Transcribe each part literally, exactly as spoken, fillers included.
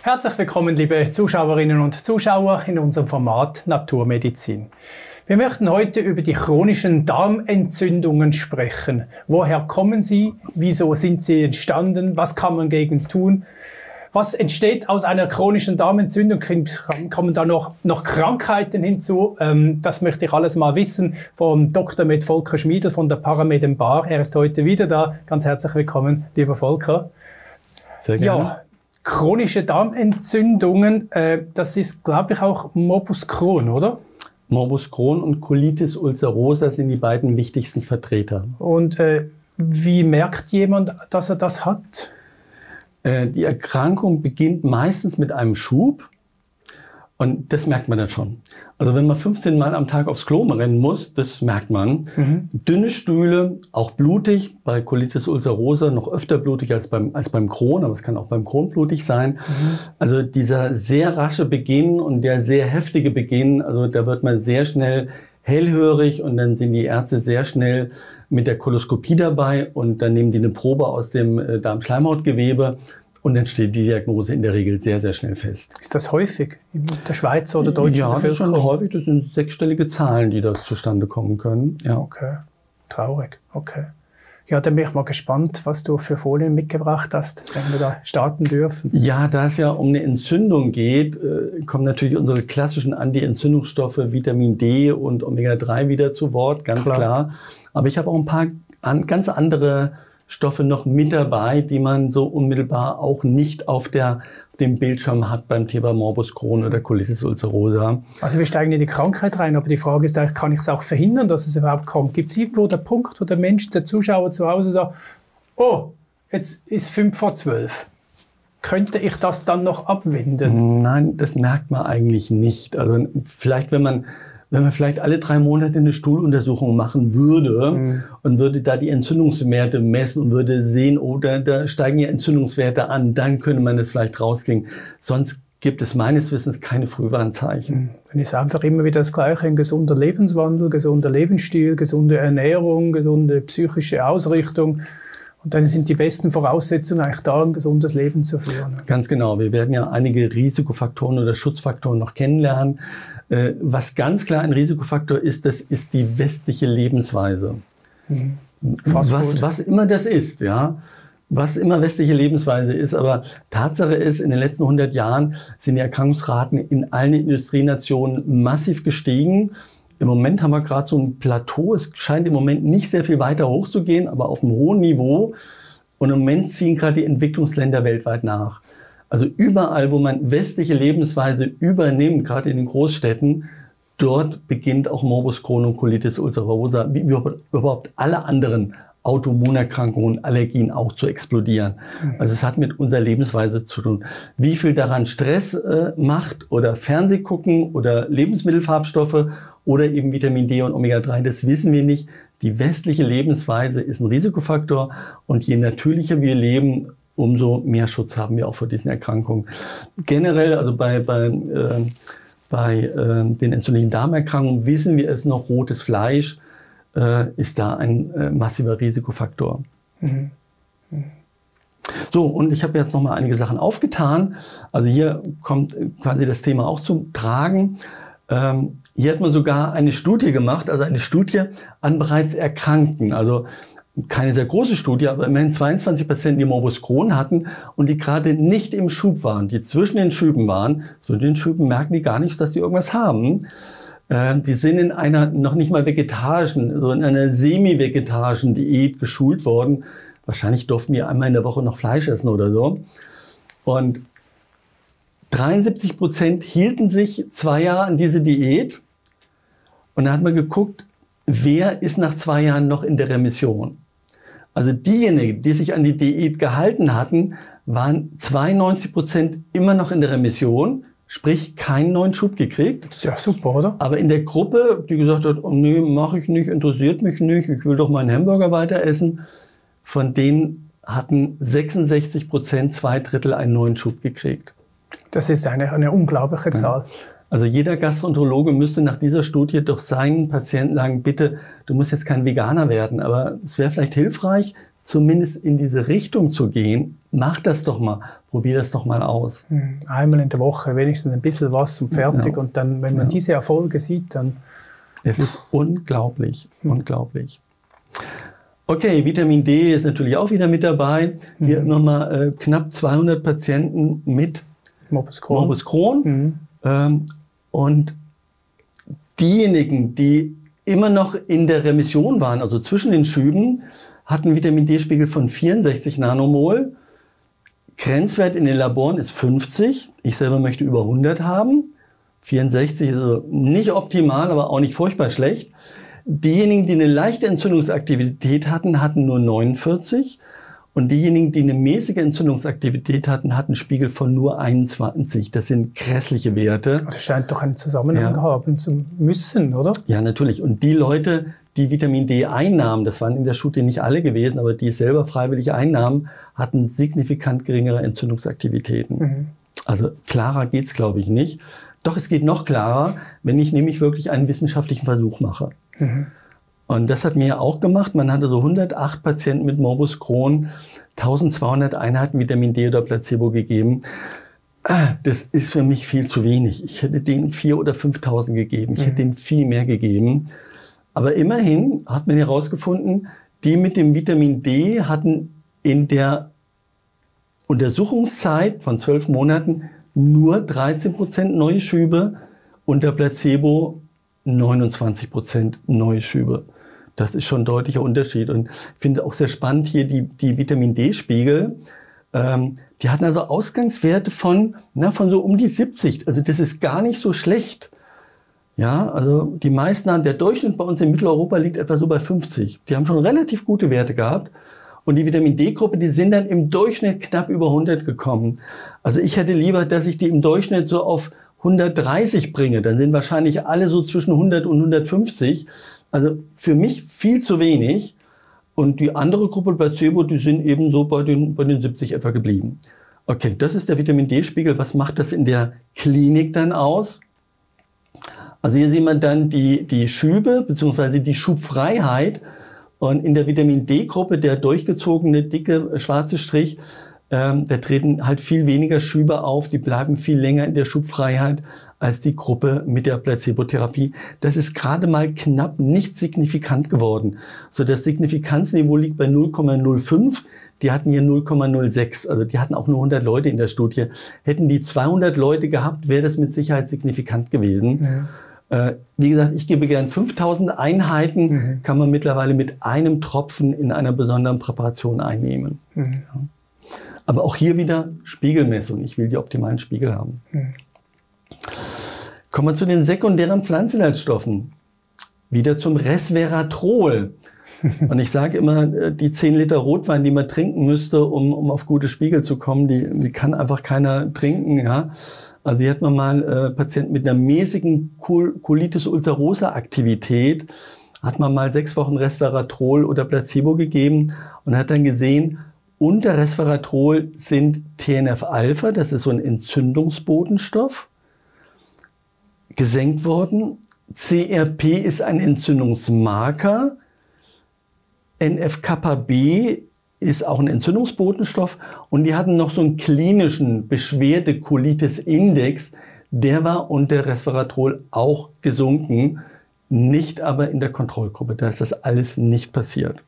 Herzlich willkommen, liebe Zuschauerinnen und Zuschauer, in unserem Format Naturmedizin. Wir möchten heute über die chronischen Darmentzündungen sprechen. Woher kommen sie? Wieso sind sie entstanden? Was kann man gegen tun? Was entsteht aus einer chronischen Darmentzündung? Kommen da noch, noch Krankheiten hinzu? Ähm, das möchte ich alles mal wissen vom Doktor Med Volker Schmiedl von der Paramed in Baar. Er ist heute wieder da. Ganz herzlich willkommen, lieber Volker. Sehr gerne. Ja, chronische Darmentzündungen, äh, das ist, glaube ich, auch Morbus Crohn, oder? Morbus Crohn und Colitis ulcerosa sind die beiden wichtigsten Vertreter. Und äh, wie merkt jemand, dass er das hat? Äh, die Erkrankung beginnt meistens mit einem Schub und das merkt man dann schon. Also wenn man fünfzehn Mal am Tag aufs Klo rennen muss, das merkt man. Mhm. Dünne Stühle, auch blutig, bei Colitis ulcerosa noch öfter blutig als beim, als beim Crohn, aber es kann auch beim Crohn blutig sein. Mhm. Also dieser sehr rasche Beginn und der sehr heftige Beginn, also da wird man sehr schnell hellhörig und dann sind die Ärzte sehr schnell mit der Koloskopie dabei und dann nehmen die eine Probe aus dem äh, Darmschleimhautgewebe. Und dann steht die Diagnose in der Regel sehr, sehr schnell fest. Ist das häufig in der Schweiz oder deutschen ja, Bevölkerung? Ja, das ist schon häufig. Das sind sechsstellige Zahlen, die da zustande kommen können. Ja. Okay, traurig. Okay. Ja, dann bin ich mal gespannt, was du für Folien mitgebracht hast, wenn wir da starten dürfen. Ja, da es ja um eine Entzündung geht, äh, kommen natürlich unsere klassischen Anti-Entzündungsstoffe Vitamin D und Omega drei wieder zu Wort, ganz klar. klar. Aber ich habe auch ein paar an, ganz andere Stoffe noch mit dabei, die man so unmittelbar auch nicht auf der, dem Bildschirm hat beim Thema Morbus Crohn oder Colitis ulcerosa. Also wir steigen in die Krankheit rein, aber die Frage ist, kann ich es auch verhindern, dass es überhaupt kommt? Gibt es irgendwo den Punkt, wo der Mensch, der Zuschauer zu Hause sagt, oh, jetzt ist fünf vor zwölf. Könnte ich das dann noch abwenden? Nein, das merkt man eigentlich nicht. Also vielleicht, wenn man Wenn man vielleicht alle drei Monate eine Stuhluntersuchung machen würde mhm. und würde da die Entzündungswerte messen und würde sehen, oh, da, da steigen ja Entzündungswerte an, dann könnte man das vielleicht rauskriegen. Sonst gibt es meines Wissens keine Frühwarnzeichen. Dann ist einfach immer wieder das Gleiche, ein gesunder Lebenswandel, gesunder Lebensstil, gesunde Ernährung, gesunde psychische Ausrichtung. Und dann sind die besten Voraussetzungen eigentlich da, ein gesundes Leben zu führen. Ganz genau. Wir werden ja einige Risikofaktoren oder Schutzfaktoren noch kennenlernen. Was ganz klar ein Risikofaktor ist, das ist die westliche Lebensweise. Mhm. Was, was immer das ist, ja. Was immer westliche Lebensweise ist. Aber Tatsache ist, in den letzten hundert Jahren sind die Erkrankungsraten in allen Industrienationen massiv gestiegen. Im Moment haben wir gerade so ein Plateau. Es scheint im Moment nicht sehr viel weiter hochzugehen, aber auf einem hohen Niveau. Und im Moment ziehen gerade die Entwicklungsländer weltweit nach. Also überall, wo man westliche Lebensweise übernimmt, gerade in den Großstädten, dort beginnt auch Morbus Crohn und Colitis ulcerosa, wie überhaupt alle anderen Autoimmunerkrankungen und Allergien auch zu explodieren. Also es hat mit unserer Lebensweise zu tun. Wie viel daran Stress äh, macht oder Fernseh gucken oder Lebensmittelfarbstoffe oder eben Vitamin D und Omega drei, das wissen wir nicht. Die westliche Lebensweise ist ein Risikofaktor und je natürlicher wir leben, umso mehr Schutz haben wir auch vor diesen Erkrankungen. Generell, also bei, bei, äh, bei äh, den entzündlichen Darmerkrankungen wissen wir es noch, rotes Fleisch äh, ist da ein äh, massiver Risikofaktor. Mhm. Mhm. So, und ich habe jetzt noch mal einige Sachen aufgetan. Also hier kommt quasi das Thema auch zum Tragen. Ähm, hier hat man sogar eine Studie gemacht, also eine Studie an bereits Erkrankten. Also keine sehr große Studie, aber immerhin zweiundzwanzig Prozent, die Morbus Crohn hatten und die gerade nicht im Schub waren, die zwischen den Schüben waren. Zwischen den Schüben merken die gar nicht, dass die irgendwas haben. Äh, die sind in einer noch nicht mal vegetarischen, so in einer semi-vegetarischen Diät geschult worden. Wahrscheinlich durften die einmal in der Woche noch Fleisch essen oder so. Und dreiundsiebzig Prozent hielten sich zwei Jahre an diese Diät. Und da hat man geguckt, wer ist nach zwei Jahren noch in der Remission? Also diejenigen, die sich an die Diät gehalten hatten, waren zweiundneunzig Prozent immer noch in der Remission, sprich keinen neuen Schub gekriegt. Das ist ja super, oder? Aber in der Gruppe, die gesagt hat, oh, nee, mache ich nicht, interessiert mich nicht, ich will doch meinen Hamburger weiter essen, von denen hatten sechsundsechzig Prozent, zwei Drittel einen neuen Schub gekriegt. Das ist eine, eine unglaubliche Zahl. Ja. Also jeder Gastroenterologe müsste nach dieser Studie doch seinen Patienten sagen, bitte, du musst jetzt kein Veganer werden, aber es wäre vielleicht hilfreich, zumindest in diese Richtung zu gehen, mach das doch mal, probier das doch mal aus. Einmal in der Woche wenigstens ein bisschen was und fertig. Ja. Und dann, wenn man ja. diese Erfolge sieht, dann... Es ist unglaublich, hm. unglaublich. Okay, Vitamin D ist natürlich auch wieder mit dabei. Hier mhm. nochmal äh, knapp zweihundert Patienten mit Morbus Crohn. Morbus Crohn. Mhm. Ähm, und diejenigen, die immer noch in der Remission waren, also zwischen den Schüben, hatten Vitamin D-Spiegel von vierundsechzig Nanomol. Grenzwert in den Laboren ist fünfzig. Ich selber möchte über hundert haben. vierundsechzig ist also nicht optimal, aber auch nicht furchtbar schlecht. Diejenigen, die eine leichte Entzündungsaktivität hatten, hatten nur neunundvierzig. Und diejenigen, die eine mäßige Entzündungsaktivität hatten, hatten Spiegel von nur einundzwanzig. Das sind grässliche Werte. Das scheint doch einen Zusammenhang ja. haben zu müssen, oder? Ja, natürlich. Und die Leute, die Vitamin D einnahmen, das waren in der Studie nicht alle gewesen, aber die es selber freiwillig einnahmen, hatten signifikant geringere Entzündungsaktivitäten. Mhm. Also klarer geht's, glaube ich, nicht. Doch es geht noch klarer, wenn ich nämlich wirklich einen wissenschaftlichen Versuch mache. Mhm. Und das hat mir ja auch gemacht. Man hatte so hundertacht Patienten mit Morbus Crohn, eintausendzweihundert Einheiten Vitamin D oder Placebo gegeben. Das ist für mich viel zu wenig. Ich hätte denen viertausend oder fünftausend gegeben. Ich mhm. hätte denen viel mehr gegeben. Aber immerhin hat man herausgefunden, die mit dem Vitamin D hatten in der Untersuchungszeit von zwölf Monaten nur dreizehn Prozent neue Schübe und der Placebo neunundzwanzig Prozent neue Schübe. Das ist schon ein deutlicher Unterschied. Und ich finde auch sehr spannend hier die, die Vitamin D-Spiegel. Ähm, die hatten also Ausgangswerte von, na, von so um die siebzig. Also das ist gar nicht so schlecht. Ja, also die meisten haben, der Durchschnitt bei uns in Mitteleuropa liegt etwa so bei fünfzig. Die haben schon relativ gute Werte gehabt. Und die Vitamin D-Gruppe, die sind dann im Durchschnitt knapp über hundert gekommen. Also ich hätte lieber, dass ich die im Durchschnitt so auf hundertdreißig bringe. Dann sind wahrscheinlich alle so zwischen hundert und hundertfünfzig. Also für mich viel zu wenig. Und die andere Gruppe Placebo, die sind eben so bei den, bei den siebzig etwa geblieben. Okay, das ist der Vitamin D-Spiegel. Was macht das in der Klinik dann aus? Also hier sehen wir dann die, die Schübe bzw. die Schubfreiheit. Und in der Vitamin D-Gruppe, der durchgezogene, dicke, schwarze Strich, ähm, da treten halt viel weniger Schübe auf, die bleiben viel länger in der Schubfreiheit als die Gruppe mit der Placebotherapie. Das ist gerade mal knapp nicht signifikant geworden. So, das Signifikanzniveau liegt bei null Komma null fünf, die hatten hier null Komma null sechs, also die hatten auch nur hundert Leute in der Studie. Hätten die zweihundert Leute gehabt, wäre das mit Sicherheit signifikant gewesen. Ja. Wie gesagt, ich gebe gern fünftausend Einheiten, mhm. kann man mittlerweile mit einem Tropfen in einer besonderen Präparation einnehmen. Mhm. Ja. Aber auch hier wieder Spiegelmessung. Ich will die optimalen Spiegel haben. Mhm. Kommen wir zu den sekundären Pflanzeninhaltsstoffen. Wieder zum Resveratrol. Und ich sage immer, die zehn Liter Rotwein, die man trinken müsste, um, um auf gute Spiegel zu kommen, die, die kann einfach keiner trinken. Ja? Also hier hat man mal äh, Patienten mit einer mäßigen Colitis ulcerosa Aktivität, hat man mal sechs Wochen Resveratrol oder Placebo gegeben und hat dann gesehen, unter Resveratrol sind T N F-Alpha, das ist so ein Entzündungsbotenstoff, gesenkt worden. C R P ist ein Entzündungsmarker. N F Kappa B ist auch ein Entzündungsbotenstoff und die hatten noch so einen klinischen Beschwerde-Colitis-Index, der war unter Resveratrol auch gesunken, nicht aber in der Kontrollgruppe. Da ist das alles nicht passiert.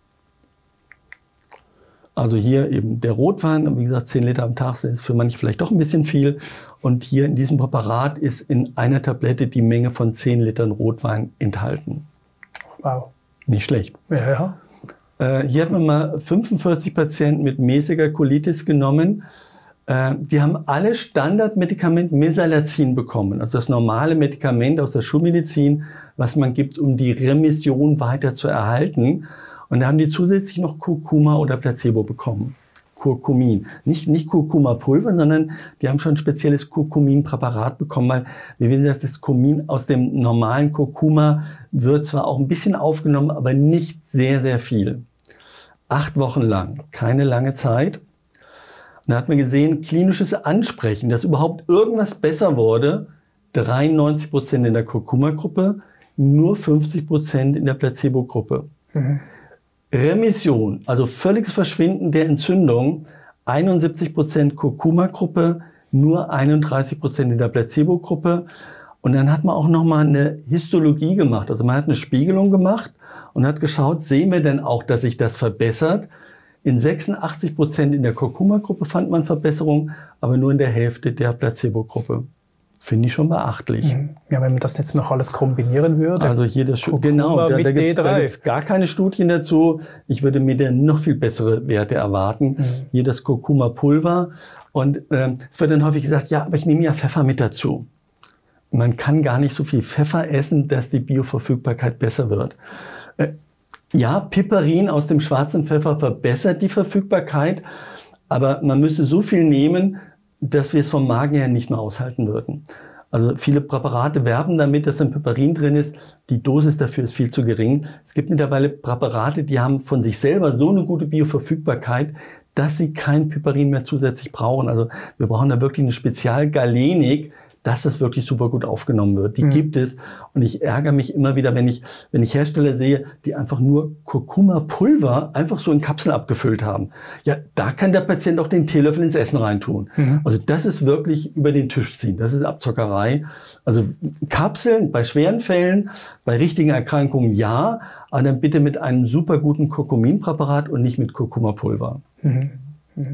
Also hier eben der Rotwein, wie gesagt, zehn Liter am Tag ist für manche vielleicht doch ein bisschen viel. Und hier in diesem Präparat ist in einer Tablette die Menge von zehn Litern Rotwein enthalten. Wow. Nicht schlecht. Ja, ja. Äh, hier hat man mal fünfundvierzig Patienten mit mäßiger Colitis genommen. Äh, die haben alle Standardmedikament Mesalazin bekommen. Also das normale Medikament aus der Schulmedizin, was man gibt, um die Remission weiter zu erhalten. Und da haben die zusätzlich noch Kurkuma oder Placebo bekommen. Kurkumin. Nicht, nicht Kurkuma-Pulver, sondern die haben schon ein spezielles Kurkumin-Präparat bekommen, weil wir wissen, dass das Kurkumin aus dem normalen Kurkuma wird zwar auch ein bisschen aufgenommen, aber nicht sehr, sehr viel. Acht Wochen lang. Keine lange Zeit. Und da hat man gesehen, klinisches Ansprechen, dass überhaupt irgendwas besser wurde, dreiundneunzig Prozent in der Kurkuma-Gruppe, nur fünfzig Prozent in der Placebo-Gruppe. Mhm. Remission, also völliges Verschwinden der Entzündung, einundsiebzig Prozent Kurkuma-Gruppe, nur einunddreißig Prozent in der Placebo-Gruppe. Und dann hat man auch nochmal eine Histologie gemacht. Also man hat eine Spiegelung gemacht und hat geschaut, sehen wir denn auch, dass sich das verbessert? In sechsundachtzig Prozent in der Kurkuma-Gruppe fand man Verbesserung, aber nur in der Hälfte der Placebo-Gruppe. Finde ich schon beachtlich. Ja, wenn man das jetzt noch alles kombinieren würde. Also hier das genau, da, da gibt es gar keine Studien dazu. Ich würde mir da noch viel bessere Werte erwarten. Mhm. Hier das Kurkuma-Pulver. Und ähm, es wird dann häufig gesagt, ja, aber ich nehme ja Pfeffer mit dazu. Man kann gar nicht so viel Pfeffer essen, dass die Bioverfügbarkeit besser wird. Äh, ja, Piperin aus dem schwarzen Pfeffer verbessert die Verfügbarkeit, aber man müsste so viel nehmen, dass wir es vom Magen her nicht mehr aushalten würden. Also viele Präparate werben damit, dass ein Piperin drin ist. Die Dosis dafür ist viel zu gering. Es gibt mittlerweile Präparate, die haben von sich selber so eine gute Bioverfügbarkeit, dass sie kein Piperin mehr zusätzlich brauchen. Also wir brauchen da wirklich eine Spezialgalenik, dass das wirklich super gut aufgenommen wird. Die mhm. gibt es. Und ich ärgere mich immer wieder, wenn ich, wenn ich Hersteller sehe, die einfach nur Kurkuma-Pulver einfach so in Kapseln abgefüllt haben. Ja, da kann der Patient auch den Teelöffel ins Essen reintun. Mhm. Also das ist wirklich über den Tisch ziehen. Das ist Abzockerei. Also Kapseln bei schweren Fällen, bei richtigen Erkrankungen ja, aber dann bitte mit einem super guten Kurkuminpräparat und nicht mit Kurkuma-Pulver. Mhm. Mhm.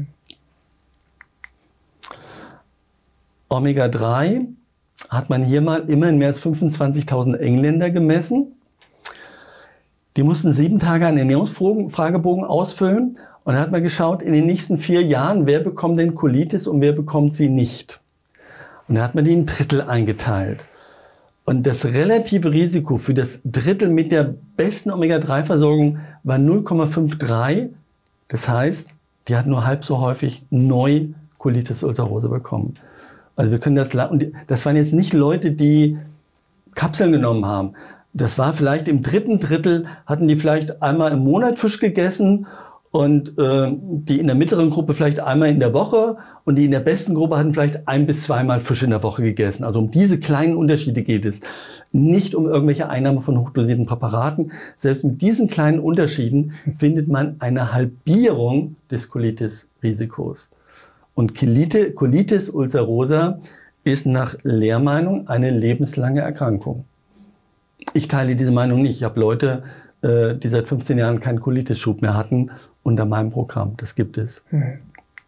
Omega drei hat man hier mal immerhin mehr als fünfundzwanzigtausend Engländer gemessen. Die mussten sieben Tage einen Ernährungsfragebogen ausfüllen und dann hat man geschaut, in den nächsten vier Jahren, wer bekommt denn Colitis und wer bekommt sie nicht. Und da hat man die in Drittel eingeteilt. Und das relative Risiko für das Drittel mit der besten Omega drei Versorgung war null Komma dreiundfünfzig. Das heißt, die hat nur halb so häufig neu Colitis ulcerosa bekommen. Also wir können das, und das waren jetzt nicht Leute, die Kapseln genommen haben. Das war vielleicht im dritten Drittel, hatten die vielleicht einmal im Monat Fisch gegessen und äh, die in der mittleren Gruppe vielleicht einmal in der Woche und die in der besten Gruppe hatten vielleicht ein bis zweimal Fisch in der Woche gegessen. Also um diese kleinen Unterschiede geht es. Nicht um irgendwelche Einnahme von hochdosierten Präparaten. Selbst mit diesen kleinen Unterschieden findet man eine Halbierung des Colitis-Risikos. Und Colitis ulcerosa ist nach Lehrmeinung eine lebenslange Erkrankung. Ich teile diese Meinung nicht. Ich habe Leute, äh, die seit fünfzehn Jahren keinen Colitis-Schub mehr hatten, unter meinem Programm. Das gibt es. Mhm.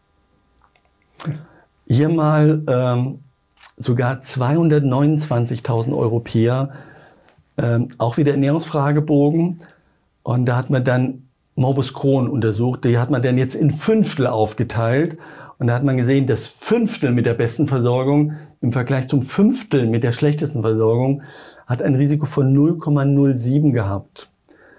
Hier mal ähm, sogar zweihundertneunundzwanzigtausend Europäer, ähm, auch wieder Ernährungsfragebogen. Und da hat man dann Morbus Crohn untersucht. Die hat man dann jetzt in Fünftel aufgeteilt. Und da hat man gesehen, das Fünftel mit der besten Versorgung im Vergleich zum Fünftel mit der schlechtesten Versorgung hat ein Risiko von null Komma null sieben gehabt.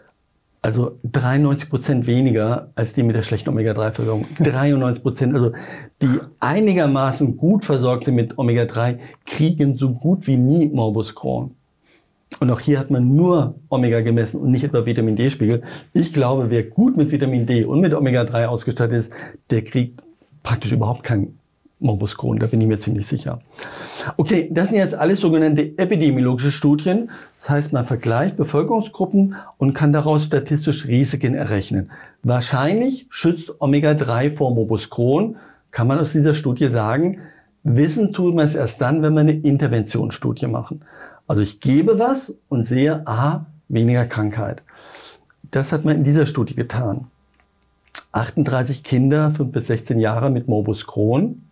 Also dreiundneunzig Prozent weniger als die mit der schlechten Omega drei Versorgung. dreiundneunzig Prozent, also die einigermaßen gut versorgt sind mit Omega drei, kriegen so gut wie nie Morbus Crohn. Und auch hier hat man nur Omega gemessen und nicht etwa Vitamin D-Spiegel. Ich glaube, wer gut mit Vitamin D und mit Omega drei ausgestattet ist, der kriegt praktisch überhaupt kein Morbus Crohn, da bin ich mir ziemlich sicher. Okay, das sind jetzt alles sogenannte epidemiologische Studien. Das heißt, man vergleicht Bevölkerungsgruppen und kann daraus statistisch Risiken errechnen. Wahrscheinlich schützt Omega drei vor Morbus Crohn, kann man aus dieser Studie sagen. Wissen tut man es erst dann, wenn wir eine Interventionsstudie machen. Also ich gebe was und sehe, aha, weniger Krankheit. Das hat man in dieser Studie getan. achtunddreißig Kinder, fünf bis sechzehn Jahre mit Morbus Crohn.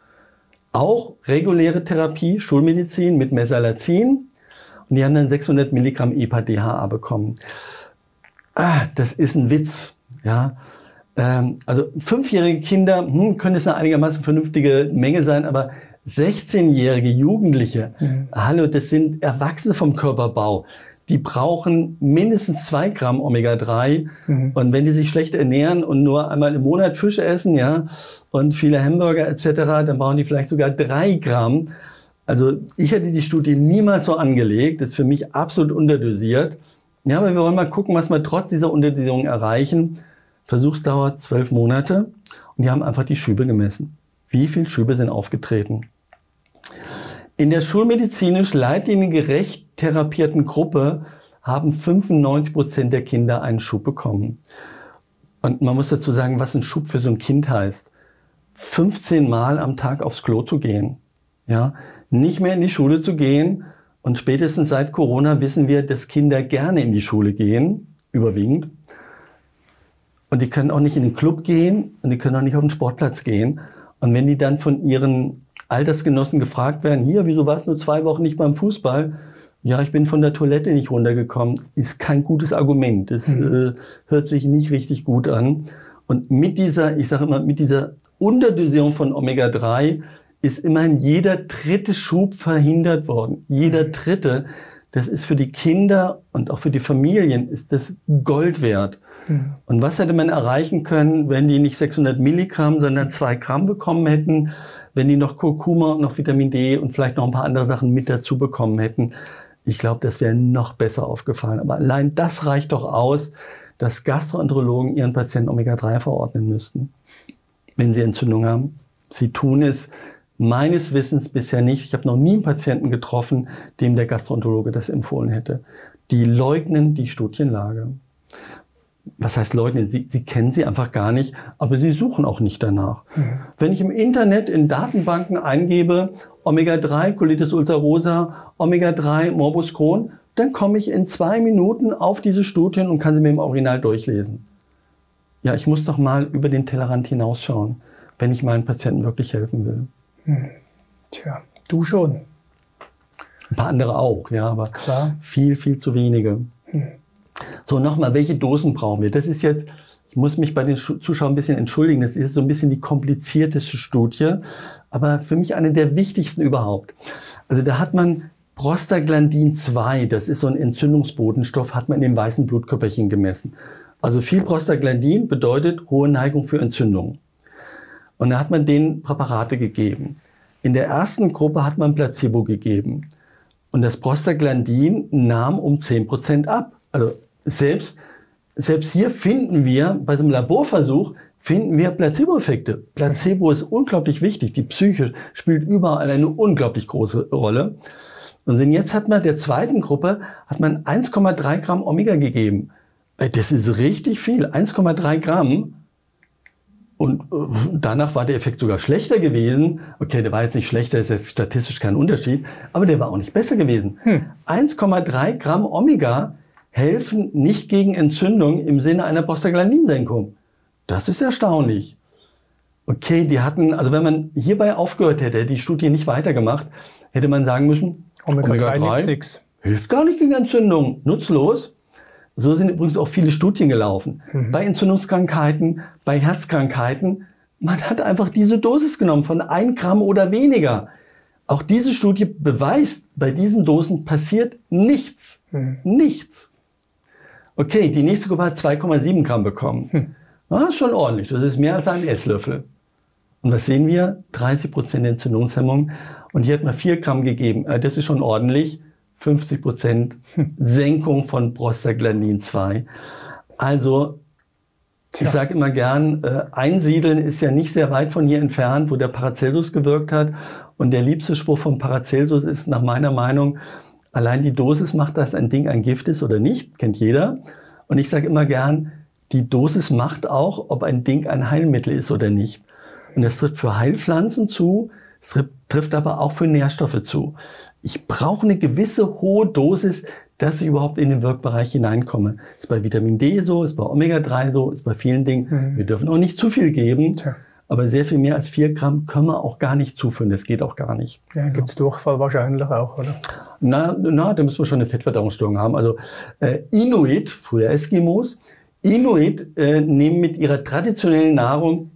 Auch reguläre Therapie, Schulmedizin mit Mesalazin. Und die haben dann sechshundert Milligramm E P A D H A bekommen. Ah, das ist ein Witz. Ja. Ähm, also fünfjährige Kinder, hm, können es eine einigermaßen vernünftige Menge sein, aber sechzehnjährige Jugendliche, mhm. hallo, das sind Erwachsene vom Körperbau. Die brauchen mindestens zwei Gramm Omega drei. Mhm. Und wenn die sich schlecht ernähren und nur einmal im Monat Fisch essen, ja, und viele Hamburger et cetera, dann brauchen die vielleicht sogar drei Gramm. Also ich hätte die Studie niemals so angelegt. Das ist für mich absolut unterdosiert. Ja, aber wir wollen mal gucken, was wir trotz dieser Unterdosierung erreichen. Versuchsdauer zwölf Monate. Und die haben einfach die Schübe gemessen. Wie viele Schübe sind aufgetreten? In der schulmedizinisch leitliniengerecht therapierten Gruppe haben fünfundneunzig Prozent der Kinder einen Schub bekommen. Und man muss dazu sagen, was ein Schub für so ein Kind heißt. fünfzehn Mal am Tag aufs Klo zu gehen. Ja? Nicht mehr in die Schule zu gehen. Und spätestens seit Corona wissen wir, dass Kinder gerne in die Schule gehen, überwiegend. Und die können auch nicht in den Club gehen und die können auch nicht auf den Sportplatz gehen. Und wenn die dann von ihren Altersgenossen gefragt werden, hier, wieso warst du nur zwei Wochen nicht beim Fußball? Ja, ich bin von der Toilette nicht runtergekommen. Ist kein gutes Argument. Das mhm. äh, hört sich nicht richtig gut an. Und mit dieser, ich sage immer, mit dieser Unterdosierung von Omega drei ist immerhin jeder dritte Schub verhindert worden. Jeder dritte. Das ist für die Kinder und auch für die Familien ist das Gold wert. Mhm. Und was hätte man erreichen können, wenn die nicht sechshundert Milligramm, sondern zwei Gramm bekommen hätten, wenn die noch Kurkuma und noch Vitamin D und vielleicht noch ein paar andere Sachen mit dazu bekommen hätten? Ich glaube, das wäre noch besser aufgefallen. Aber allein das reicht doch aus, dass Gastroenterologen ihren Patienten Omega drei verordnen müssten, wenn sie Entzündung haben. Sie tun es meines Wissens bisher nicht. Ich habe noch nie einen Patienten getroffen, dem der Gastroenterologe das empfohlen hätte. Die leugnen die Studienlage. Was heißt leugnen? Sie, sie kennen sie einfach gar nicht, aber sie suchen auch nicht danach. Mhm. Wenn ich im Internet in Datenbanken eingebe, Omega drei, Colitis ulcerosa, Omega drei, Morbus Crohn, dann komme ich in zwei Minuten auf diese Studien und kann sie mir im Original durchlesen. Ja, ich muss doch mal über den Tellerrand hinausschauen, wenn ich meinen Patienten wirklich helfen will. Hm. Tja, du schon. Ein paar andere auch, ja, aber klar, viel, viel zu wenige. Hm. So, nochmal, welche Dosen brauchen wir? Das ist jetzt, ich muss mich bei den Zuschauern ein bisschen entschuldigen, das ist so ein bisschen die komplizierteste Studie, aber für mich eine der wichtigsten überhaupt. Also da hat man Prostaglandin zwei, das ist so ein Entzündungsbotenstoff, hat man in den weißen Blutkörperchen gemessen. Also viel Prostaglandin bedeutet hohe Neigung für Entzündung. Und da hat man denen Präparate gegeben. In der ersten Gruppe hat man Placebo gegeben. Und das Prostaglandin nahm um zehn Prozent ab. Also selbst, selbst hier finden wir, bei so einem Laborversuch, finden wir Placebo-Effekte. Placebo ist unglaublich wichtig. Die Psyche spielt überall eine unglaublich große Rolle. Und jetzt hat man der zweiten Gruppe hat man eins Komma drei Gramm Omega gegeben. Das ist richtig viel. eins Komma drei Gramm. Und danach war der Effekt sogar schlechter gewesen. Okay, der war jetzt nicht schlechter, ist jetzt statistisch kein Unterschied, aber der war auch nicht besser gewesen. Hm. eins Komma drei Gramm Omega helfen nicht gegen Entzündung im Sinne einer Prostaglandinsenkung. Das ist erstaunlich. Okay, die hatten, also wenn man hierbei aufgehört hätte, die Studie nicht weitergemacht, hätte man sagen müssen, Omega drei hilft gar nicht gegen Entzündung, nutzlos. So sind übrigens auch viele Studien gelaufen. Mhm. Bei Entzündungskrankheiten, bei Herzkrankheiten. Man hat einfach diese Dosis genommen von ein Gramm oder weniger. Auch diese Studie beweist, bei diesen Dosen passiert nichts. Mhm. Nichts. Okay, die nächste Gruppe hat zwei Komma sieben Gramm bekommen. Mhm. Das ist schon ordentlich. Das ist mehr als ein Esslöffel. Und was sehen wir? dreißig Prozent Entzündungshemmung. Und hier hat man vier Gramm gegeben. Das ist schon ordentlich. fünfzig Prozent Senkung von Prostaglandin zwei. Also, Tja. ich sage immer gern, äh, Einsiedeln ist ja nicht sehr weit von hier entfernt, wo der Paracelsus gewirkt hat. Und der liebste Spruch von Paracelsus ist nach meiner Meinung, allein die Dosis macht, dass ein Ding ein Gift ist oder nicht, kennt jeder. Und ich sage immer gern, die Dosis macht auch, ob ein Ding ein Heilmittel ist oder nicht. Und das trifft für Heilpflanzen zu, es trifft, trifft aber auch für Nährstoffe zu. Ich brauche eine gewisse hohe Dosis, dass ich überhaupt in den Wirkbereich hineinkomme. Ist bei Vitamin D so, ist bei Omega drei so, ist bei vielen Dingen. Mhm. Wir dürfen auch nicht zu viel geben, Tja. aber sehr viel mehr als vier Gramm können wir auch gar nicht zuführen. Das geht auch gar nicht. Ja, gibt es Durchfall wahrscheinlich auch, oder? Na, na, da müssen wir schon eine Fettverdauungsstörung haben. Also äh, Inuit, früher Eskimos, Inuit äh, nehmen mit ihrer traditionellen Nahrung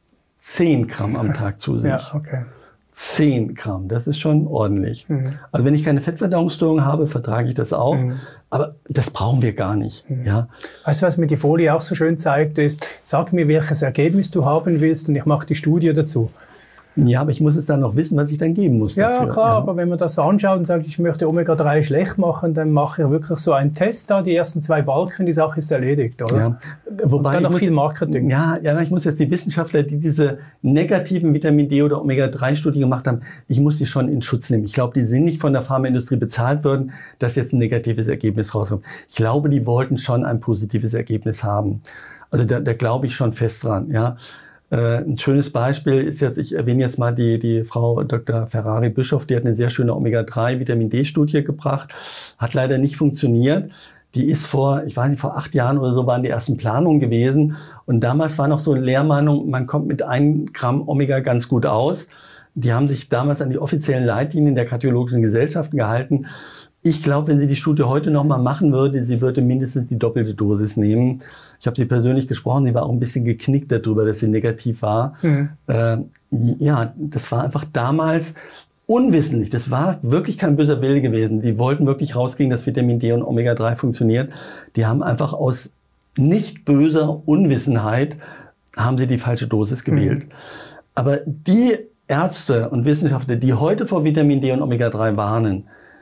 zehn Gramm am Tag zu sich. Ja, okay. zehn Gramm, das ist schon ordentlich. Mhm. Also wenn ich keine Fettverdauungsstörung habe, vertrage ich das auch. Mhm. Aber das brauchen wir gar nicht. Mhm. Ja. Weißt du, was mir die Folie auch so schön zeigt, ist, sag mir, welches Ergebnis du haben willst und ich mache die Studie dazu. Ja, aber ich muss es dann noch wissen, was ich dann geben muss ja, dafür. Klar, ja, aber wenn man das anschaut und sagt, ich möchte Omega drei schlecht machen, dann mache ich wirklich so einen Test da, die ersten zwei Balken, die Sache ist erledigt, oder? Ja. Wobei und dann noch muss, viel Marketing. Ja, ja, ich muss jetzt die Wissenschaftler, die diese negativen Vitamin D oder Omega drei Studien gemacht haben, ich muss die schon in Schutz nehmen. Ich glaube, die sind nicht von der Pharmaindustrie bezahlt worden, dass jetzt ein negatives Ergebnis rauskommt. Ich glaube, die wollten schon ein positives Ergebnis haben. Also da, da glaube ich schon fest dran. Ja. Äh, ein schönes Beispiel ist jetzt, ich erwähne jetzt mal die, die Frau Doktor Ferrari-Bischof, die hat eine sehr schöne Omega drei Vitamin D-Studie gebracht, hat leider nicht funktioniert. Die ist vor, ich weiß nicht, vor acht Jahren oder so waren die ersten Planungen gewesen. Und damals war noch so eine Lehrmeinung, man kommt mit einem Gramm Omega ganz gut aus. Die haben sich damals an die offiziellen Leitlinien der kardiologischen Gesellschaften gehalten. Ich glaube, wenn sie die Studie heute nochmal machen würde, sie würde mindestens die doppelte Dosis nehmen. Ich habe sie persönlich gesprochen, sie war auch ein bisschen geknickt darüber, dass sie negativ war. Mhm. Äh, ja, das war einfach damals unwissentlich. Das war wirklich kein böser Wille gewesen. Die wollten wirklich rauskriegen, dass Vitamin D und Omega drei funktioniert. Die haben einfach aus nicht böser Unwissenheit haben sie die falsche Dosis gewählt. Mhm. Aber die Ärzte und Wissenschaftler, die heute vor Vitamin D und Omega drei warnen,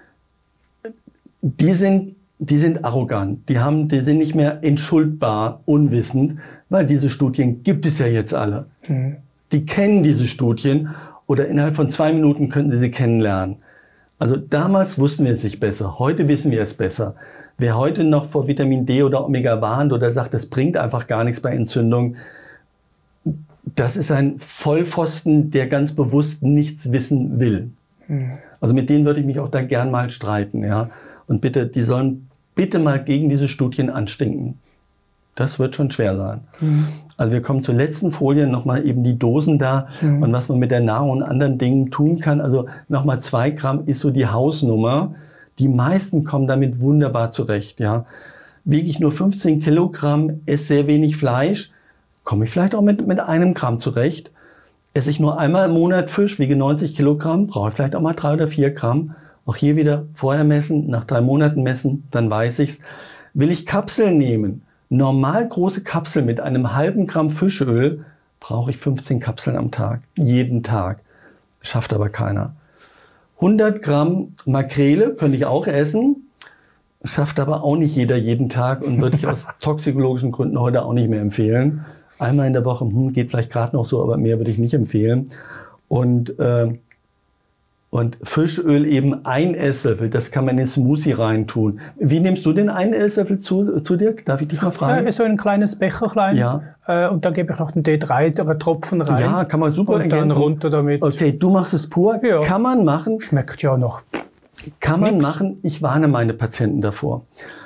die sind, die sind arrogant. Die haben, die sind nicht mehr entschuldbar, unwissend, weil diese Studien gibt es ja jetzt alle. Mhm. Die kennen diese Studien. Oder innerhalb von zwei Minuten könnten Sie sie kennenlernen. Also damals wussten wir es nicht besser. Heute wissen wir es besser. Wer heute noch vor Vitamin D oder Omega warnt oder sagt, das bringt einfach gar nichts bei Entzündung, das ist ein Vollpfosten, der ganz bewusst nichts wissen will. Mhm. Also mit denen würde ich mich auch da gern mal streiten. Ja? Und bitte, die sollen bitte mal gegen diese Studien anstinken. Das wird schon schwer sein. Mhm. Also wir kommen zur letzten Folie, nochmal eben die Dosen da mhm. und was man mit der Nahrung und anderen Dingen tun kann. Also nochmal zwei Gramm ist so die Hausnummer. Die meisten kommen damit wunderbar zurecht. Ja. Wiege ich nur fünfzehn Kilogramm, esse sehr wenig Fleisch, komme ich vielleicht auch mit, mit einem Gramm zurecht. Esse ich nur einmal im Monat Fisch, wiege neunzig Kilogramm, brauche ich vielleicht auch mal drei oder vier Gramm. Auch hier wieder vorher messen, nach drei Monaten messen, dann weiß ich's. Will ich Kapseln nehmen? Normal große Kapsel mit einem halben Gramm Fischöl brauche ich fünfzehn Kapseln am Tag, jeden Tag. Schafft aber keiner. hundert Gramm Makrele könnte ich auch essen, schafft aber auch nicht jeder jeden Tag und würde ich aus toxikologischen Gründen heute auch nicht mehr empfehlen. Einmal in der Woche, hm, geht vielleicht gerade noch so, aber mehr würde ich nicht empfehlen. Und äh, Und Fischöl eben ein Esslöffel, das kann man in den Smoothie reintun. Wie nimmst du den einen Esslöffel zu, zu dir? Darf ich dich mal fragen? Ja, so ein kleines Becherchen. Ja. Äh, und dann gebe ich noch den D drei Tropfen rein. Ja, kann man super und dann runter damit. Okay, du machst es pur. Ja. Kann man machen. Schmeckt ja noch. Kann man Nix. machen. Ich warne meine Patienten davor.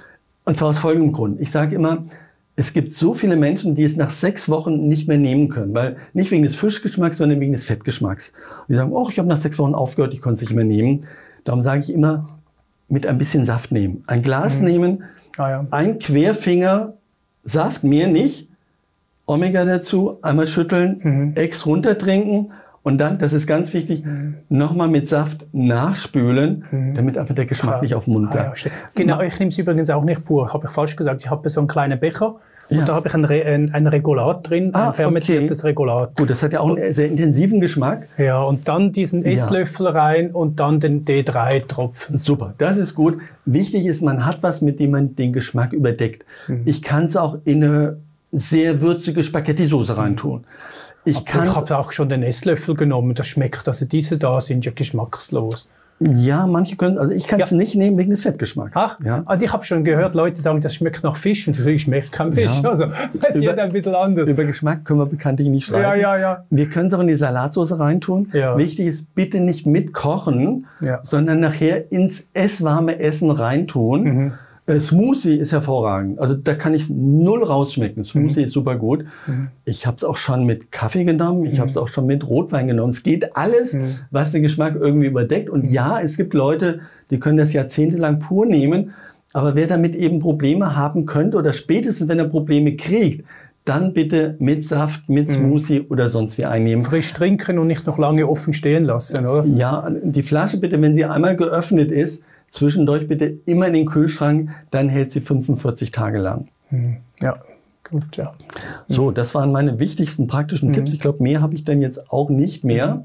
Und zwar aus folgendem Grund. Ich sage immer, es gibt so viele Menschen, die es nach sechs Wochen nicht mehr nehmen können. Weil nicht wegen des Fischgeschmacks, sondern wegen des Fettgeschmacks. Und die sagen, oh, ich habe nach sechs Wochen aufgehört, ich konnte es nicht mehr nehmen. Darum sage ich immer, mit ein bisschen Saft nehmen. Ein Glas mhm. nehmen, ah, ja. ein Querfinger Saft, mehr nicht. Omega dazu, einmal schütteln, mhm. Ex runtertrinken. Und dann, das ist ganz wichtig, mhm. nochmal mit Saft nachspülen, mhm. damit einfach der Geschmack ja. nicht auf dem Mund bleibt. Ah, ja, genau, ich nehme es übrigens auch nicht pur. Habe ich falsch gesagt. Ich habe so einen kleinen Becher und ja. da habe ich ein, Re ein, ein Regulat drin, ah, ein fermentiertes okay. Regulat. Gut, das hat ja auch einen sehr intensiven Geschmack. Ja, und dann diesen Esslöffel ja. rein und dann den D drei Tropfen. Super, das ist gut. Wichtig ist, man hat was, mit dem man den Geschmack überdeckt. Mhm. Ich kann es auch in eine sehr würzige Spaghetti-Soße reintun. Ich, ich habe auch schon den Esslöffel genommen, das schmeckt. Also diese da sind ja geschmackslos. Ja, manche können, also ich kann es ja. nicht nehmen wegen des Fettgeschmacks. Ach, ja. also ich habe schon gehört, Leute sagen, das schmeckt nach Fisch. Und ich schmecke kein Fisch. Ja. Also das ist ja ein bisschen anders. Über Geschmack können wir bekanntlich nicht schreiben. Ja, ja, ja. Wir können es auch in die Salatsauce reintun. Ja. Wichtig ist, bitte nicht mitkochen, ja. sondern nachher ins esswarme Essen reintun. Mhm. Smoothie ist hervorragend. Also da kann ich null rausschmecken. Smoothie mhm. ist super gut. Mhm. Ich habe es auch schon mit Kaffee genommen. Ich mhm. habe es auch schon mit Rotwein genommen. Es geht alles, mhm. was den Geschmack irgendwie überdeckt. Und ja, es gibt Leute, die können das jahrzehntelang pur nehmen. Aber wer damit eben Probleme haben könnte oder spätestens, wenn er Probleme kriegt, dann bitte mit Saft, mit Smoothie mhm. oder sonst wie einnehmen. Frisch trinken und nicht noch lange offen stehen lassen, oder? Ja, die Flasche bitte, wenn sie einmal geöffnet ist, zwischendurch bitte immer in den Kühlschrank, dann hält sie fünfundvierzig Tage lang. Ja, gut, ja. So, das waren meine wichtigsten praktischen mhm. Tipps. Ich glaube, mehr habe ich dann jetzt auch nicht mehr.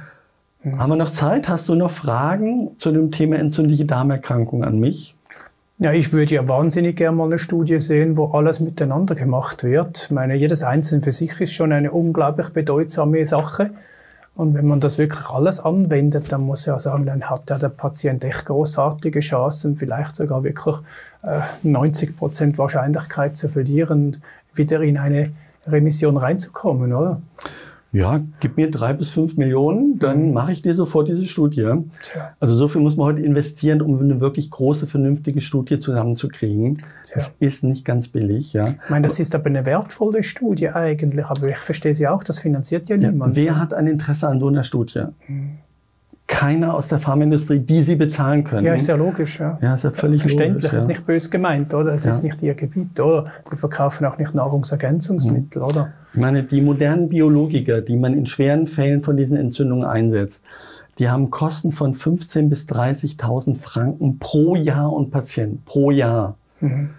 Mhm. Mhm. Haben wir noch Zeit? Hast du noch Fragen zu dem Thema entzündliche Darmerkrankung an mich? Ja, ich würde ja wahnsinnig gerne mal eine Studie sehen, wo alles miteinander gemacht wird. Ich meine, jedes Einzelne für sich ist schon eine unglaublich bedeutsame Sache. Und wenn man das wirklich alles anwendet, dann muss ich ja sagen, dann hat ja der Patient echt großartige Chancen, vielleicht sogar wirklich äh, neunzig Prozent Wahrscheinlichkeit zu verlieren, wieder in eine Remission reinzukommen, oder? Ja, gib mir drei bis fünf Millionen, dann mache ich dir sofort diese Studie. Tja. Also so viel muss man heute investieren, um eine wirklich große, vernünftige Studie zusammenzukriegen. Tja. Das ist nicht ganz billig. Ja. Ich meine, das ist aber eine wertvolle Studie eigentlich, aber ich verstehe sie auch, das finanziert ja niemand. Ja, wer hat ein Interesse an so einer Studie? Hm. Keiner aus der Pharmaindustrie, die sie bezahlen können. Ja, ist ja logisch. Ja, ja ist ja völlig verständlich. logisch. Ja. Ist nicht böse gemeint, oder? Es ja. ist nicht ihr Gebiet, oder? Die verkaufen auch nicht Nahrungsergänzungsmittel, mhm. oder? Ich meine, die modernen Biologiker, die man in schweren Fällen von diesen Entzündungen einsetzt, die haben Kosten von fünfzehntausend bis dreißigtausend Franken pro Jahr und Patient, pro Jahr. Mhm.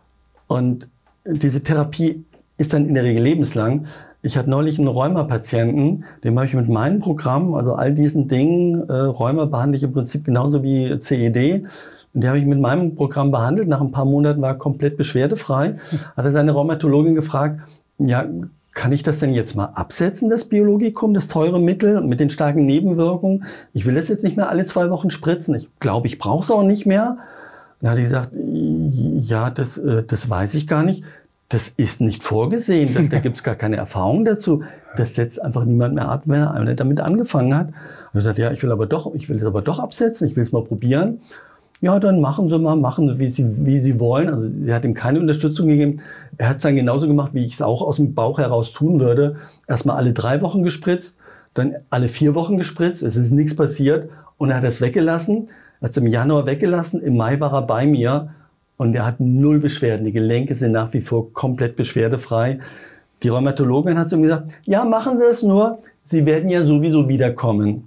Und diese Therapie ist dann in der Regel lebenslang. Ich hatte neulich einen Rheuma-Patienten, dem habe ich mit meinem Programm, also all diesen Dingen, äh, Rheuma behandle ich im Prinzip genauso wie C E D, und die habe ich mit meinem Programm behandelt. Nach ein paar Monaten war er komplett beschwerdefrei. Hat er seine Rheumatologin gefragt, ja, kann ich das denn jetzt mal absetzen, das Biologikum, das teure Mittel mit den starken Nebenwirkungen? Ich will das jetzt nicht mehr alle zwei Wochen spritzen. Ich glaube, ich brauche es auch nicht mehr. Dann hat die gesagt, ja, das, äh, das weiß ich gar nicht. Das ist nicht vorgesehen, da, da gibt es gar keine Erfahrung dazu. Das setzt einfach niemand mehr ab, wenn er damit angefangen hat. Und er sagt, ja, ich will aber doch, ich will es aber doch absetzen, ich will es mal probieren. Ja, dann machen Sie mal, machen Sie, wie Sie, wie Sie wollen. Also sie hat ihm keine Unterstützung gegeben. Er hat es dann genauso gemacht, wie ich es auch aus dem Bauch heraus tun würde. Erstmal alle drei Wochen gespritzt, dann alle vier Wochen gespritzt. Es ist nichts passiert und er hat es weggelassen. Er hat es im Januar weggelassen, im Mai war er bei mir. Und er hat null Beschwerden. Die Gelenke sind nach wie vor komplett beschwerdefrei. Die Rheumatologin hat zu ihm gesagt, ja, machen Sie es nur, Sie werden ja sowieso wiederkommen.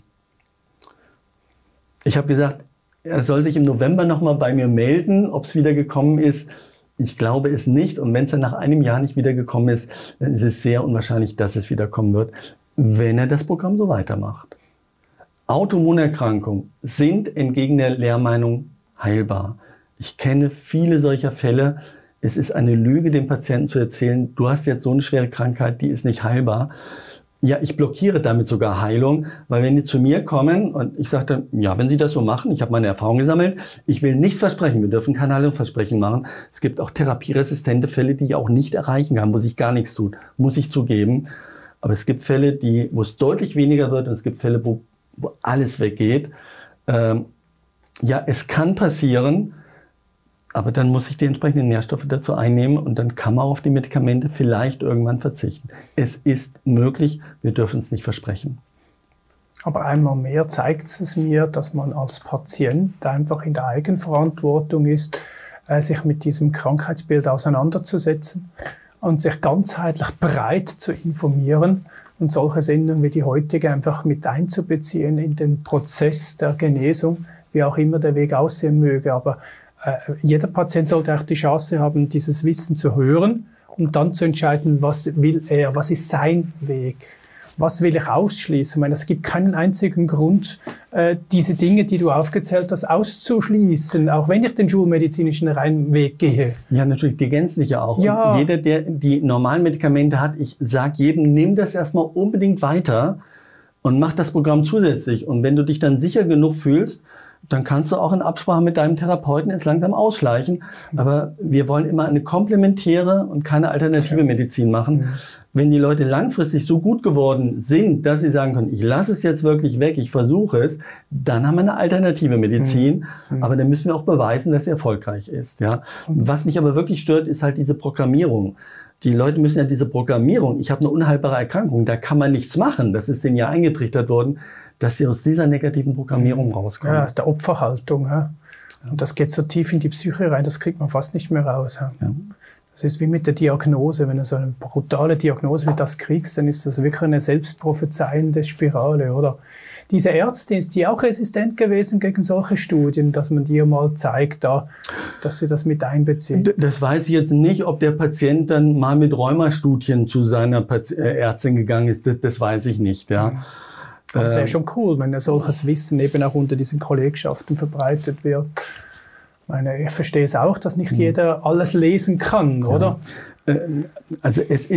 Ich habe gesagt, er soll sich im November nochmal bei mir melden, ob es wiedergekommen ist. Ich glaube es nicht. Und wenn es dann nach einem Jahr nicht wiedergekommen ist, dann ist es sehr unwahrscheinlich, dass es wiederkommen wird, wenn er das Programm so weitermacht. Autoimmunerkrankungen sind entgegen der Lehrmeinung heilbar. Ich kenne viele solcher Fälle. Es ist eine Lüge, dem Patienten zu erzählen, du hast jetzt so eine schwere Krankheit, die ist nicht heilbar. Ja, ich blockiere damit sogar Heilung, weil wenn die zu mir kommen und ich sage dann, ja, wenn Sie das so machen, ich habe meine Erfahrung gesammelt, ich will nichts versprechen, wir dürfen keine Heilungsversprechen machen. Es gibt auch therapieresistente Fälle, die ich auch nicht erreichen kann, wo sich gar nichts tut, muss ich zugeben. Aber es gibt Fälle, die, wo es deutlich weniger wird und es gibt Fälle, wo, wo alles weggeht. Ähm, ja, es kann passieren, aber dann muss ich die entsprechenden Nährstoffe dazu einnehmen und dann kann man auf die Medikamente vielleicht irgendwann verzichten. Es ist möglich, wir dürfen es nicht versprechen. Aber einmal mehr zeigt es mir, dass man als Patient einfach in der Eigenverantwortung ist, sich mit diesem Krankheitsbild auseinanderzusetzen und sich ganzheitlich breit zu informieren und solche Sendungen wie die heutige einfach mit einzubeziehen in den Prozess der Genesung, wie auch immer der Weg aussehen möge. Aber jeder Patient sollte auch die Chance haben, dieses Wissen zu hören und dann zu entscheiden, was will er, was ist sein Weg, was will ich ausschließen. Ich meine, es gibt keinen einzigen Grund, diese Dinge, die du aufgezählt hast, auszuschließen, auch wenn ich den schulmedizinischen reinen Weg gehe. Ja, natürlich, die ergänzen sich ja auch. Ja. Und jeder, der die normalen Medikamente hat, ich sage jedem, nimm das erstmal unbedingt weiter und mach das Programm zusätzlich. Und wenn du dich dann sicher genug fühlst, dann kannst du auch in Absprache mit deinem Therapeuten es langsam ausschleichen. Aber wir wollen immer eine komplementäre und keine alternative Medizin machen. Mhm. Wenn die Leute langfristig so gut geworden sind, dass sie sagen können, ich lasse es jetzt wirklich weg, ich versuche es, dann haben wir eine alternative Medizin. Mhm. Aber dann müssen wir auch beweisen, dass sie erfolgreich ist. Ja? Was mich aber wirklich stört, ist halt diese Programmierung. Die Leute müssen ja diese Programmierung, ich habe eine unheilbare Erkrankung, da kann man nichts machen. Das ist denen ja eingetrichtert worden, dass sie aus dieser negativen Programmierung rauskommen. Ja, aus der Opferhaltung. Ja. Und das geht so tief in die Psyche rein, das kriegt man fast nicht mehr raus. Ja. Ja. Das ist wie mit der Diagnose. Wenn du so eine brutale Diagnose wie das kriegst, dann ist das wirklich eine selbstprophezeiende Spirale, oder? Diese Ärztin, ist die auch resistent gewesen gegen solche Studien, dass man dir mal zeigt, da, dass sie das mit einbeziehen? Das weiß ich jetzt nicht, ob der Patient dann mal mit Rheumastudien zu seiner Pat- äh, Ärztin gegangen ist. Das, das weiß ich nicht, ja. Mhm. Das ist ja schon cool, wenn solches Wissen eben auch unter diesen Kollegschaften verbreitet wird. Ich meine, ich verstehe es auch, dass nicht jeder alles lesen kann, oder? Ja. Also es ist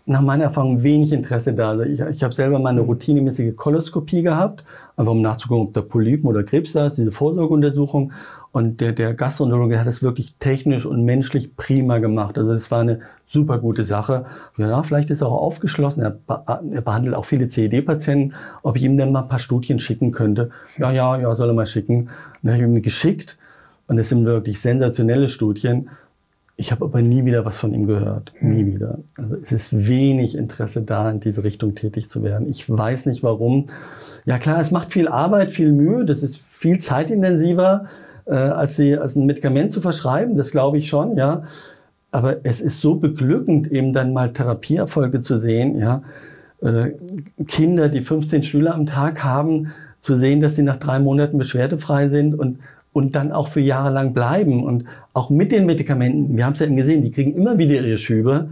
nach meiner Erfahrung wenig Interesse da. Also ich, ich habe selber mal eine routinemäßige Koloskopie gehabt, einfach um nachzugucken, ob da Polypen oder Krebs da ist, diese Vorsorgeuntersuchung. Und der, der Gastroenterologe hat das wirklich technisch und menschlich prima gemacht. Also es war eine super gute Sache. Ja, vielleicht ist er auch aufgeschlossen. Er, er behandelt auch viele C E D-Patienten, ob ich ihm denn mal ein paar Studien schicken könnte. Ja, ja, ja, soll er mal schicken. Und dann habe ich ihm geschickt. Und es sind wirklich sensationelle Studien. Ich habe aber nie wieder was von ihm gehört. Nie wieder. Also es ist wenig Interesse da, in diese Richtung tätig zu werden. Ich weiß nicht warum. Ja klar, es macht viel Arbeit, viel Mühe. Das ist viel zeitintensiver, äh, als, sie, als ein Medikament zu verschreiben. Das glaube ich schon, ja. Aber es ist so beglückend, eben dann mal Therapieerfolge zu sehen, ja. Äh, Kinder, die fünfzehn Schüler am Tag haben, zu sehen, dass sie nach drei Monaten beschwerdefrei sind und und dann auch für Jahre lang bleiben. Und auch mit den Medikamenten, wir haben es ja eben gesehen, die kriegen immer wieder ihre Schübe.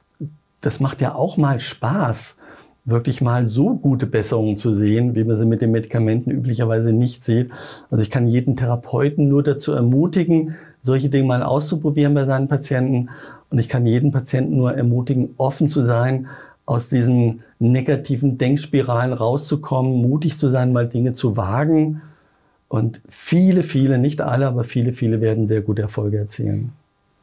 Das macht ja auch mal Spaß, wirklich mal so gute Besserungen zu sehen, wie man sie mit den Medikamenten üblicherweise nicht sieht. Also ich kann jeden Therapeuten nur dazu ermutigen, solche Dinge mal auszuprobieren bei seinen Patienten. Und ich kann jeden Patienten nur ermutigen, offen zu sein, aus diesen negativen Denkspiralen rauszukommen, mutig zu sein, mal Dinge zu wagen. Und viele, viele, nicht alle, aber viele, viele werden sehr gute Erfolge erzielen.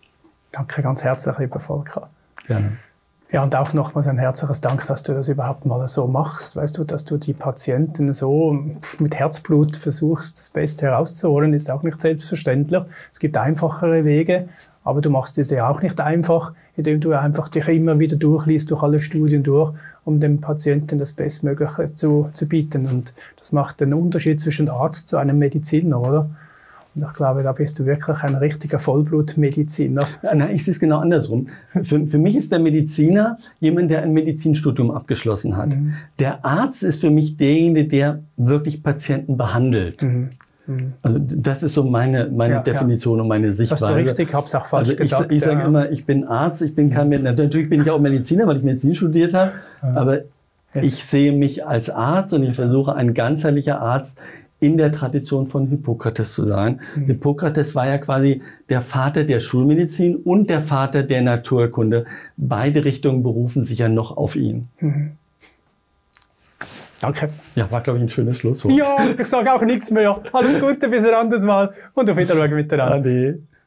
Danke ganz herzlich, lieber Volker. Gerne. Ja, und auch nochmals ein herzliches Dank, dass du das überhaupt mal so machst. Weißt du, dass du die Patienten so mit Herzblut versuchst, das Beste herauszuholen, ist auch nicht selbstverständlich. Es gibt einfachere Wege, aber du machst es ja auch nicht einfach, indem du einfach dich immer wieder durchliest, durch alle Studien durch, um dem Patienten das Bestmögliche zu, zu bieten. Und das macht den Unterschied zwischen Arzt zu einem Mediziner, oder? Und ich glaube, da bist du wirklich ein richtiger Vollblutmediziner. Ja, nein, ich sehe es genau andersrum. Für, für mich ist der Mediziner jemand, der ein Medizinstudium abgeschlossen hat. Mhm. Der Arzt ist für mich derjenige, der wirklich Patienten behandelt. Mhm. Also das ist so meine, meine ja, Definition ja. und meine Sichtweise. Hast du richtig, hab's auch falsch also ich, gesagt. Ich sage ja. immer, ich bin Arzt, ich bin kein Mediziner. Natürlich bin ich auch Mediziner, weil ich Medizin studiert habe. Ja. Aber Jetzt. ich sehe mich als Arzt und ich versuche, ein ganzheitlicher Arzt in der Tradition von Hippokrates zu sein. Mhm. Hippokrates war ja quasi der Vater der Schulmedizin und der Vater der Naturkunde. Beide Richtungen berufen sich ja noch auf ihn. Mhm. Danke. Ja, war, glaube ich, ein schönes Schlusswort. Ja, ich sage auch nichts mehr. Alles Gute, bis ein anderes Mal und auf Wiedersehen miteinander. Ade.